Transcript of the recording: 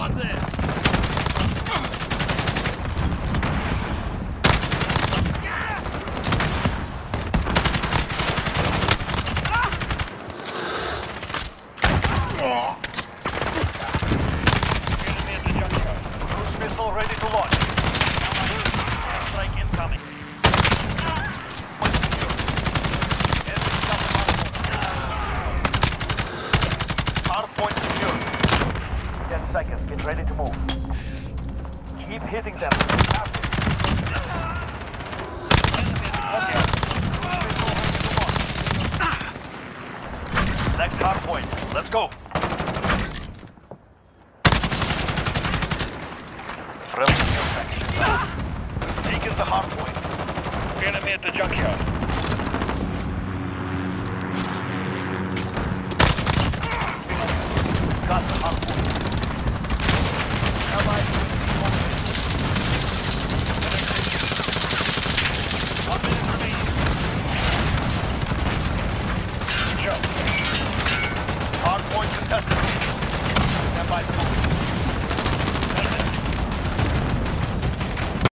on there! Enemy at the junkyard. Cruise missile ready to launch. Strike incoming. Hardpoint secure. 10 seconds. Get ready to move. Keep hitting them. Next hardpoint. Let's go. Friendly action. We've taken the hardpoint. Enemy at the junkyard. Got the hardpoint.